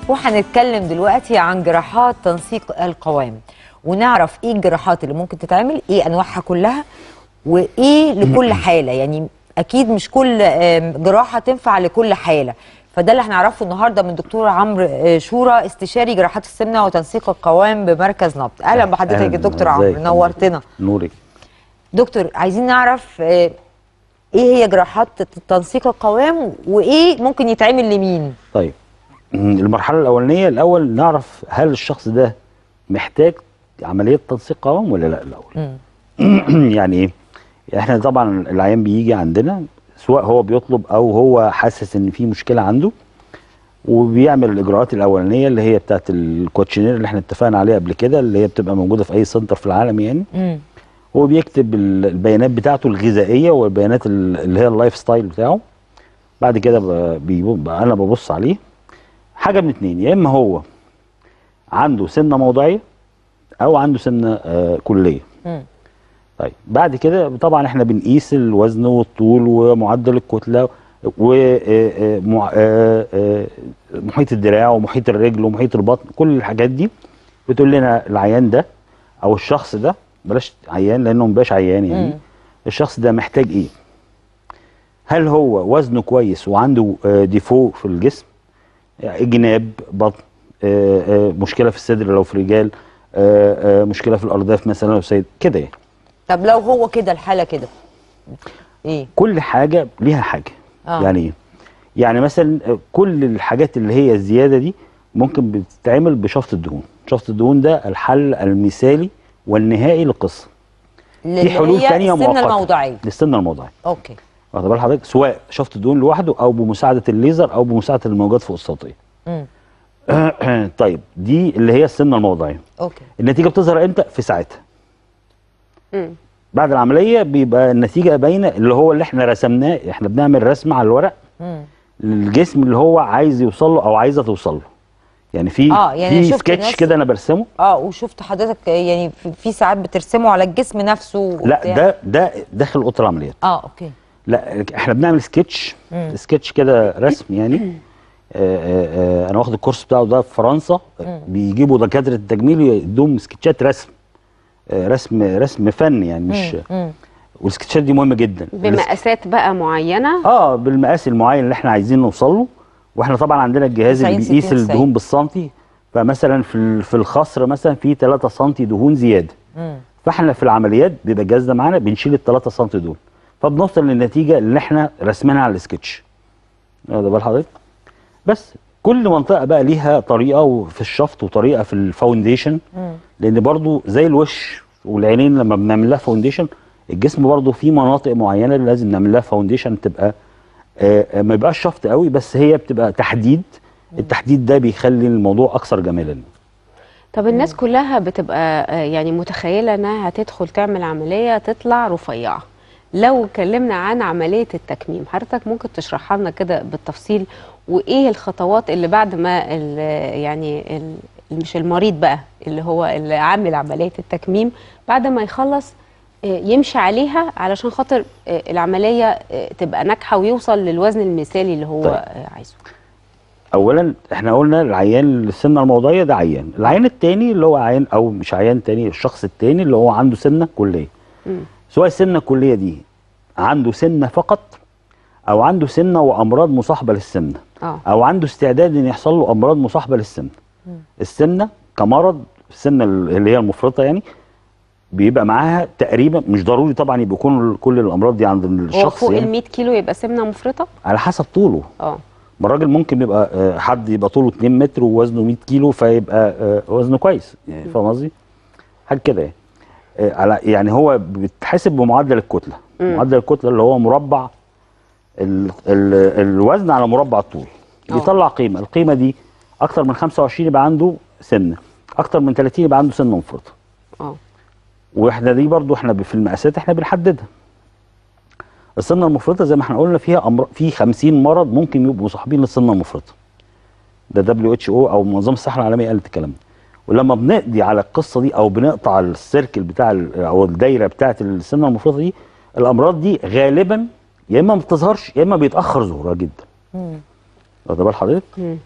وهنتكلم دلوقتي عن جراحات تنسيق القوام، ونعرف ايه الجراحات اللي ممكن تتعمل، ايه انواعها كلها، وايه لكل حاله. يعني اكيد مش كل جراحه تنفع لكل حاله، فده اللي هنعرفه النهارده من دكتور عمرو شورى، استشاري جراحات السمنه وتنسيق القوام بمركز نبض. اهلا بحضرتك يا دكتور عمرو، نورتنا. نورك. دكتور، عايزين نعرف ايه هي جراحات تنسيق القوام وايه ممكن يتعمل لمين؟ طيب، المرحله الاولانيه الاول نعرف هل الشخص ده محتاج عمليه تنسيق قوام ولا لا الاول. يعني ايه؟ احنا طبعا العيان بيجي عندنا سواء هو بيطلب او هو حاسس ان في مشكله عنده، وبيعمل الاجراءات الاولانيه اللي هي بتاعت الكوتشنير اللي احنا اتفقنا عليها قبل كده، اللي هي بتبقى موجوده في اي سنتر في العالم يعني. هو بيكتب البيانات بتاعته الغذائيه والبيانات اللي هي اللايف ستايل بتاعه. بعد كده انا ببص عليه حاجه من اتنين، يا اما هو عنده سمنه موضعيه او عنده سمنه كليه. طيب بعد كده طبعا احنا بنقيس الوزن والطول ومعدل الكتله ومحيط الدراع ومحيط الرجل ومحيط البطن. كل الحاجات دي بتقول لنا العيان ده او الشخص ده، بلاش عيان لانه مبقاش عيان يعني، الشخص ده محتاج ايه. هل هو وزنه كويس وعنده ديفو في الجسم، جناب، بطن، مشكله في الصدر لو في رجال، مشكله في الارداف مثلا لو سيد كده يعني. طب لو هو كده الحاله كده ايه؟ كل حاجه ليها حاجه. يعني ايه؟ يعني مثلا كل الحاجات اللي هي الزياده دي ممكن بتتعمل بشفط الدهون. شفط الدهون ده الحل المثالي والنهائي للقصه. في حلول ثانيه مؤقته للسمنه الموضعيه. للسمنه الموضعيه. اوكي. واخد بال حضرتك؟ سواء شفط الدهون لوحده او بمساعده الليزر او بمساعده الموجات فوق الصوتيه. طيب دي اللي هي السمنه الموضعيه. اوكي. النتيجه بتظهر امتى؟ في ساعتها. بعد العمليه بيبقى النتيجه باينه، اللي هو اللي احنا رسمناه. احنا بنعمل رسم على الورق للجسم اللي هو عايز يوصل له او عايزه توصل له. يعني في يعني في سكتش كده انا برسمه. وشفت حضرتك يعني في ساعات بترسمه على الجسم نفسه. لا ده داخل اوضه العمليات. اوكي. لا احنا بنعمل سكتش. سكتش كده رسم يعني. انا واخد الكورس بتاعه ده في فرنسا. بيجيبوا دكاتره التجميل يدوم سكتشات رسم فن يعني، مش والسكتشات دي مهمه جدا بمقاسات بقى معينه. بالمقاس المعين اللي احنا عايزين نوصل له. واحنا طبعا عندنا الجهاز اللي بيقيس الدهون بالسنتي. فمثلا في الخصر مثلا في 3 سم دهون زياده. فاحنا في العمليات بيبقى الجهاز ده معانا بنشيل ال 3 سم دول، فبنوصل للنتيجه اللي احنا رسمينها على السكتش. واخد بال حضرتك؟ بس كل منطقه بقى ليها طريقه في الشفط وطريقه في الفاونديشن. لان برضو زي الوش والعينين لما بنعمل لها فاونديشن، الجسم برضو في مناطق معينه اللي لازم نعمل لها فاونديشن تبقى ما يبقاش شفط قوي، بس هي بتبقى تحديد. التحديد ده بيخلي الموضوع اكثر جمالا. طب الناس كلها بتبقى يعني متخيله انها هتدخل تعمل عمليه تطلع رفيعه. لو اتكلمنا عن عمليه التكميم، حضرتك ممكن تشرحها لنا كده بالتفصيل، وايه الخطوات اللي بعد ما مش المريض بقى اللي هو اللي عامل عمليه التكميم بعد ما يخلص يمشي عليها علشان خاطر العمليه تبقى ناجحه ويوصل للوزن المثالي اللي هو عايزه. اولا احنا قلنا العيان السمنه الموضعيه ده عيان. العيان الثاني اللي هو عيان او مش عيان تاني، الشخص الثاني اللي هو عنده سمنه كليه. سواء السمنه الكليه دي عنده سمنه فقط، او عنده سمنه وامراض مصاحبه للسمنه، او عنده استعداد ان يحصل له امراض مصاحبه للسمنه. السمنه كمرض، السمنه اللي هي المفرطه يعني، بيبقى معاها تقريبا، مش ضروري طبعا يبقى كل الامراض دي عند الشخص. هو فوق ال 100 كيلو يبقى سمنه مفرطه؟ على حسب طوله. ما الراجل ممكن يبقى حد يبقى طوله 2 متر ووزنه 100 كيلو فيبقى وزنه كويس يعني. فاهم قصدي؟ حاجه كده يعني. يعني هو بيتحسب بمعدل الكتله. معدل الكتله اللي هو مربع الوزن على مربع الطول. بيطلع قيمه. القيمه دي اكتر من 25 يبقى عنده سمنه، اكتر من 30 يبقى عنده سمنه مفرطه. واحنا دي برضو احنا في المقاسات احنا بنحددها. السمنه المفرطه زي ما احنا قلنا فيها في 50 مرض ممكن يبقوا مصاحبين للسمنه المفرطه. ده WHO او منظمه الصحه العالميه قالت الكلام ده. ولما بنقضي على القصه دي او بنقطع السيركل بتاع او الدايره بتاعه السمنه المفرطه دي، الامراض دي غالبا يا اما ما بتظهرش يا اما بيتاخر ظهورها جدا. واخد بال حضرتك؟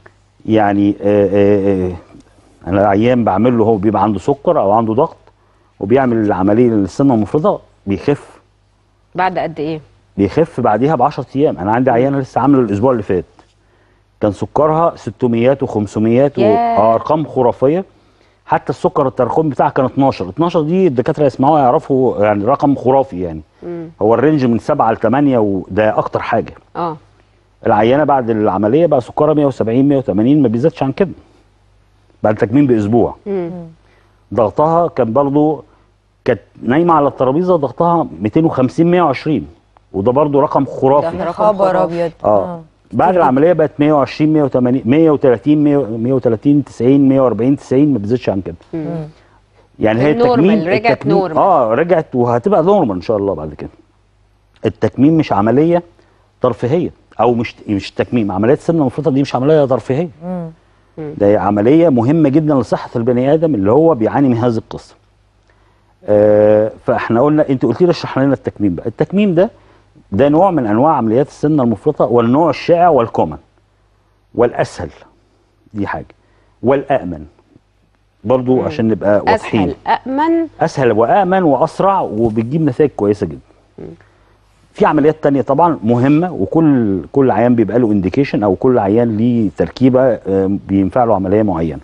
يعني انا العيان بعمل له، هو بيبقى عنده سكر او عنده ضغط وبيعمل العمليه للسمنه المفرطه، بيخف. بعد قد ايه؟ بيخف بعديها ب 10 ايام. انا عندي عيانه لسه عامله الاسبوع اللي فات، كان سكرها 600 و500 ارقام خرافيه. حتى السكر التراكمي بتاعها كان 12 دي الدكاتره يسمعوها يعرفوا يعني رقم خرافي يعني. هو الرينج من 7 ل 8 وده اكتر حاجه. العيانه بعد العمليه بقى سكرها 170 180، ما بيزيدش عن كده بعد تكميم باسبوع. ضغطها كان برضو كانت نايمه على الترابيزه ضغطها 250 120، وده برضو رقم خرافي. ده خبر ابيض. بعد العمليه بقت 120 180 130 130 90 140 90، ما بتزيدش عن كده. يعني هي التكميم رجعت نورمال. رجعت وهتبقى نورمال ان شاء الله بعد كده. التكميم مش عمليه ترفيهيه، او مش تكميم، عمليات السمنه المفرطه دي مش عمليه ترفيهيه. ده عمليه مهمه جدا لصحه البني ادم اللي هو بيعاني من هذه القصه. فاحنا قلنا، انت قلت لي اشرح لنا التكميم بقى. التكميم ده نوع من انواع عمليات السمنه المفرطه، والنوع الشائع والكومن والاسهل، دي حاجه، والامن برضو عشان نبقى واضحين. اسهل وامن واسرع وبتجيب نتائج كويسه جدا. في عمليات تانية طبعا مهمه، وكل عيان بيبقى له انديكيشن، او كل عيان ليه تركيبه بينفع له عمليه معينه.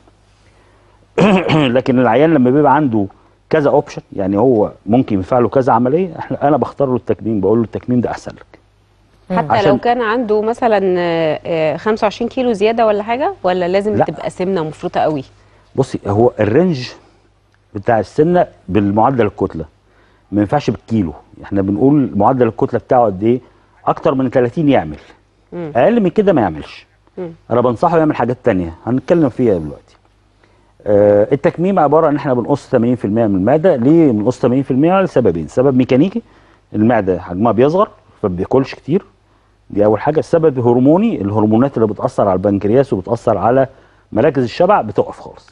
لكن العيان لما بيبقى عنده كذا اوبشن، يعني هو ممكن ينفع له كذا عمليه، انا بختار له التكميم، بقول له التكميم ده احسن لك. حتى لو كان عنده مثلا 25 كيلو زياده ولا حاجه، ولا لازم لا. تبقى سمنه مفروطه قوي؟ بصي، هو الرينج بتاع السمنه بالمعدل الكتله، ما ينفعش بالكيلو. احنا بنقول معدل الكتله بتاعه قد ايه؟ اكتر من 30 يعمل، اقل من كده ما يعملش. انا بنصحه يعمل حاجات تانية هنتكلم فيها دلوقتي. التكميم عباره عن ان احنا بنقص 80% من المعده. ليه بنقص 80%؟ لسببين: سبب ميكانيكي، المعده حجمها بيصغر فما بياكلش كتير، دي اول حاجه. السبب هرموني، الهرمونات اللي بتاثر على البنكرياس وبتاثر على مراكز الشبع بتقف خالص.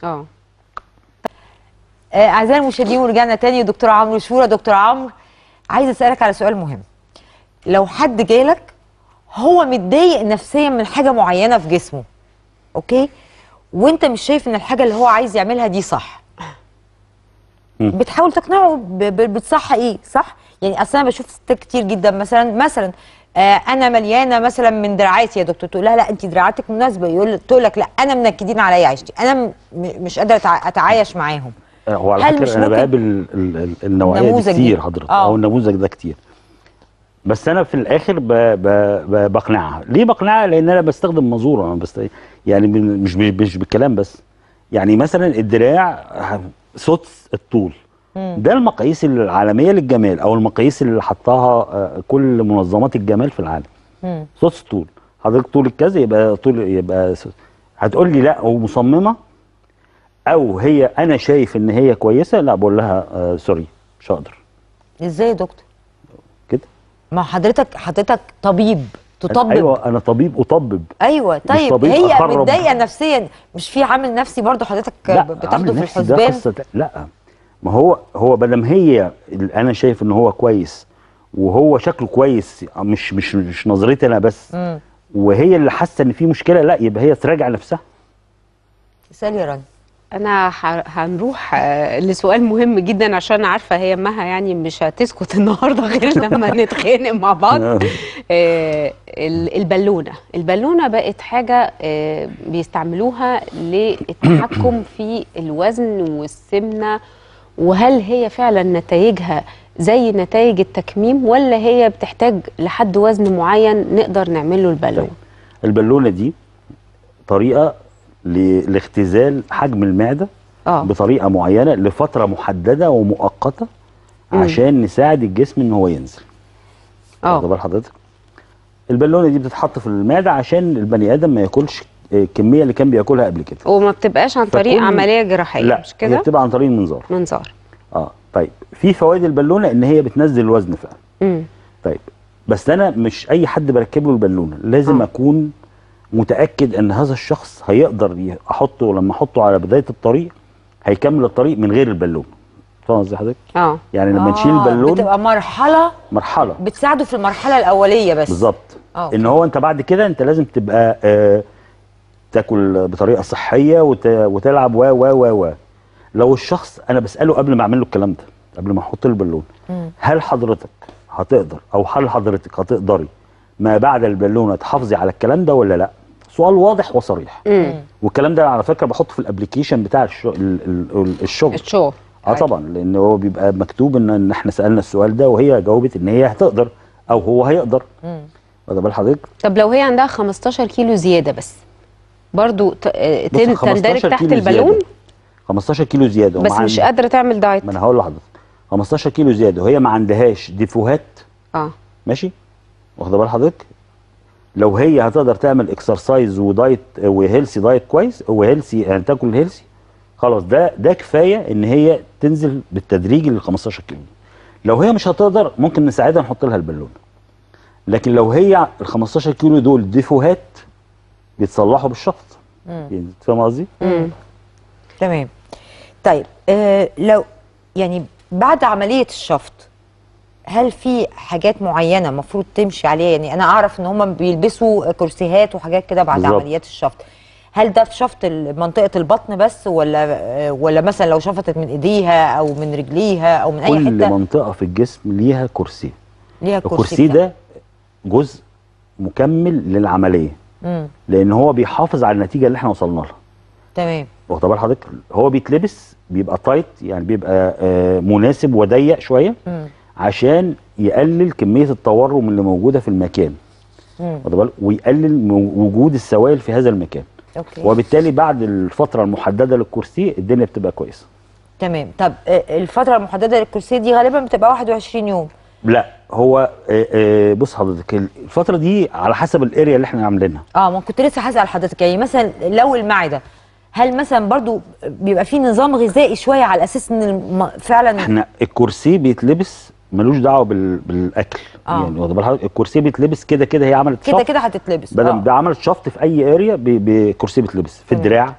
اعزائي المشاهدين، ورجعنا تاني دكتور عمرو شورى. دكتور عمرو، عايز اسالك على سؤال مهم. لو حد جالك هو متضايق نفسيا من حاجه معينه في جسمه، اوكي، وانت مش شايف ان الحاجه اللي هو عايز يعملها دي صح، بتحاول تقنعه بتصح ايه صح؟ يعني اصل انا بشوف ستات كتير جدا مثلا انا مليانه مثلا من دراعاتي يا دكتور، تقول لها لا انت دراعاتك مناسبه، تقول لك لا انا منكدين عليا عيشتي، انا مش قادره اتعايش معاهم. هو على فكره انا بقابل النوعيه دي كتير حضرتك، او النموذج ده كتير. بس انا في الاخر بقنعها. ليه بقنعها؟ لان انا بستخدم منظوره، يعني مش بالكلام بس. يعني مثلا الدراع سدس الطول، ده المقاييس العالميه للجمال، او المقاييس اللي حطاها كل منظمات الجمال في العالم. سدس الطول، حضرتك طول الكذا يبقى هتقول لي لا ومصممه، او هي انا شايف ان هي كويسه، لا بقول لها سوري مش هقدر. ازاي يا دكتور كده؟ ما حضرتك طبيب تطبب. ايوه انا طبيب اطبب. ايوه طيب، هي متضايقه نفسيا، مش في عامل نفسي برضه حضرتك بتاخده في الحسبان؟ لا، ما هو بدل هي انا شايف ان هو كويس وهو شكله كويس، مش نظرتي انا بس، وهي اللي حاسه ان في مشكله، لا يبقى هي تراجع نفسها. اسالي يا رنا. انا هنروح لسؤال مهم جدا، عشان عارفه هي مها يعني مش هتسكت النهارده غير لما نتخانق مع بعض. البالونه بقت حاجه بيستعملوها للتحكم في الوزن والسمنه، وهل هي فعلا نتائجها زي نتائج التكميم، ولا هي بتحتاج لحد وزن معين نقدر نعمل له البالونه؟ البالونه دي طريقه لاختزال حجم المعده بطريقه معينه لفتره محدده ومؤقته، عشان نساعد الجسم ان هو ينزل. واخد بال حضرتك؟ البالونه دي بتتحط في المعده عشان البني ادم ما ياكلش الكميه اللي كان بياكلها قبل كده، وما بتبقاش عن طريق عمليه جراحيه. لا، مش كده؟ هي بتبقى عن طريق المنظار. طيب، في فوائد البالونه ان هي بتنزل الوزن فعلا. طيب، بس انا مش اي حد بركب له البالونه، لازم اكون متاكد ان هذا الشخص هيقدر احطه، لما احطه على بدايه الطريق هيكمل الطريق من غير البالون. فاهم قصدي حضرتك؟ يعني لما نشيل البالون بتبقى مرحله بتساعده في المرحله الاوليه بس. بالظبط. ان هو انت بعد كده انت لازم تبقى تاكل بطريقه صحيه وتلعب و لو الشخص انا بساله قبل ما اعمل له الكلام ده، قبل ما احط له البالونه، هل حضرتك هتقدر او هل حضرتك هتقدري ما بعد البالونه تحافظي على الكلام ده ولا لا؟ سؤال واضح وصريح. والكلام ده على فكره بحطه في الابلكيشن بتاع الشغل. طبعا، لان هو بيبقى مكتوب ان احنا سالنا السؤال ده وهي جاوبت ان هي هتقدر او هو هيقدر. واخد بال حضرتك؟ طب لو هي عندها 15 كيلو زياده بس برضو تندرج تحت البالون؟ 15 كيلو زياده بس مش قادره تعمل دايت. ما انا هقول لحضرتك 15 كيلو زياده وهي ما عندهاش ديفوهات. ماشي؟ واخد بال حضرتك؟ لو هي هتقدر تعمل اكسرسايز ودايت وهيلسي دايت كويس وهيلسي يعني تاكل هيلسي، خلاص ده كفايه ان هي تنزل بالتدريج لل 15 كيلو. لو هي مش هتقدر ممكن نساعدها نحط لها البالونه. لكن لو هي ال 15 كيلو دول ديفوهات بيتصلحوا بالشفط. يعني فاهم قصدي؟ تمام. طيب لو يعني بعد عمليه الشفط هل في حاجات معينه المفروض تمشي عليها؟ يعني انا اعرف ان هم بيلبسوا كرسيهات وحاجات كده بعد بالزبط. عمليات الشفط. هل ده في شفط منطقه البطن بس ولا مثلا لو شفطت من ايديها او من رجليها او من اي حته؟ كل منطقه في الجسم ليها كرسي. ليها الكرسي ده جزء مكمل للعمليه. لان هو بيحافظ على النتيجه اللي احنا وصلنا لها. تمام. واخد بال حضرتك؟ هو بيتلبس بيبقى تايت، يعني بيبقى مناسب وضيق شويه عشان يقلل كميه التورم اللي موجوده في المكان. واخد بالك؟ ويقلل وجود السوائل في هذا المكان. اوكي. وبالتالي بعد الفتره المحدده للكرسي الدنيا بتبقى كويسه. تمام. طب الفتره المحدده للكرسي دي غالبا بتبقى 21 يوم. لا، هو بص حضرتك الفتره دي على حسب الاريا اللي احنا عاملينها. ما كنت لسه هسأل حضرتك، يعني مثلا لو المعده هل مثلا برضو بيبقى فيه نظام غذائي شويه على اساس ان فعلا احنا الكرسي بيتلبس ملوش دعوه بالاكل. يعني واخد بالك؟ الكرسي بيتلبس كده كده، هي عملت شفط كده هتتلبس. بدل ده عملت شفط في اي اريا بكرسي بيتلبس في الدراع،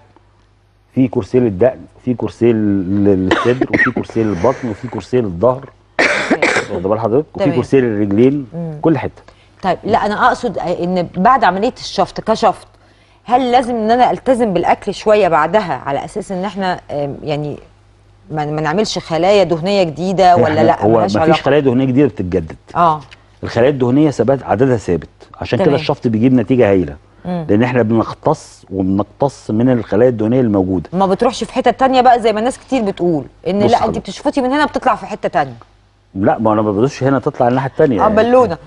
في كرسي للدقن، في كرسي للصدر، وفي كرسي للبطن، وفي كرسي للظهر. واخد بال حضرتك؟ وفي كرسي للرجلين، كل حته. طيب لا انا اقصد ان بعد عمليه الشفط كشفط هل لازم ان انا التزم بالاكل شويه بعدها على اساس ان احنا يعني ما نعملش خلايا دهنيه جديده ولا لا؟ هو ما فيش خلايا دهنيه جديده بتتجدد. الخلايا الدهنيه ثبات عددها ثابت، عشان كده الشفط بيجيب نتيجه هايله. لان احنا بنقتص من الخلايا الدهنيه الموجوده. ما بتروحش في حته ثانيه بقى زي ما الناس كتير بتقول ان لا انت بتشفطي من هنا بتطلع في حته ثانيه. لا، ما انا ما بدوسش هنا تطلع الناحيه الثانيه. بالونه.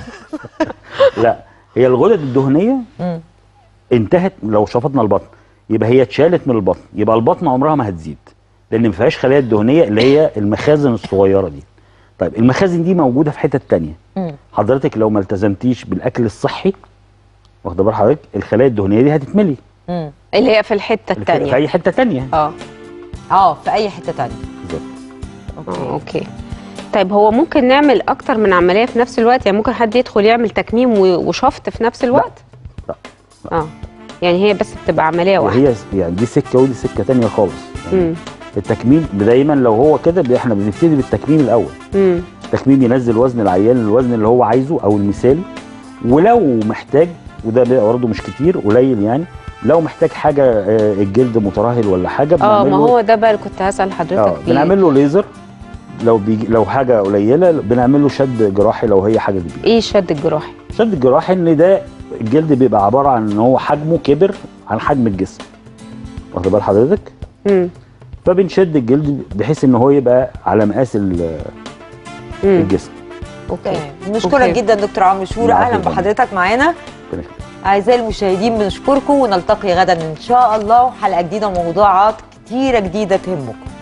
لا، هي الغدد الدهنيه انتهت. لو شفطنا البطن يبقى هي اتشالت من البطن، يبقى البطن عمرها ما هتزيد لان ما فيهاش خلايا الدهنيه اللي هي المخازن الصغيره دي. طيب المخازن دي موجوده في حته ثانيه. حضرتك لو ما التزمتيش بالاكل الصحي، واخده بال حضرتك، الخلايا الدهنيه دي هتتملي. اللي هي في الحته الثانيه، في اي حته ثانيه. في اي حته ثانيه. بالظبط. اوكي. طيب هو ممكن نعمل اكتر من عمليه في نفس الوقت؟ يعني ممكن حد يدخل يعمل تكميم وشفط في نفس الوقت؟ لا. يعني هي بس بتبقى عمليه واحده؟ وهي يعني دي سكه ودي سكه ثانيه خالص. يعني التكميم دايما لو هو كده احنا بنبتدي بالتكميم الاول. التكميم ينزل وزن العيان الوزن اللي هو عايزه او المثالي، ولو محتاج، وده برضه مش كتير، قليل يعني، لو محتاج حاجه الجلد مترهل ولا حاجه ما هو ده بقى اللي كنت هسال حضرتك فيه. بنعمل له ليزر لو حاجه قليله، بنعمل له شد جراحي لو هي حاجه كبيره. ايه الشد الجراحي؟ الشد الجراحي ان ده الجلد بيبقى عباره عن ان هو حجمه كبر عن حجم الجسم. واخد بال حضرتك؟ فبنشد الجلد بحيث ان هو يبقى على مقاس الجسم. اوكي. بنشكرك جدا دكتور عمرو شورى، اهلا بحضرتك معانا. اعزائي المشاهدين بنشكركم ونلتقي غدا ان شاء الله حلقه جديده وموضوعات كتيره جديده تهمكم.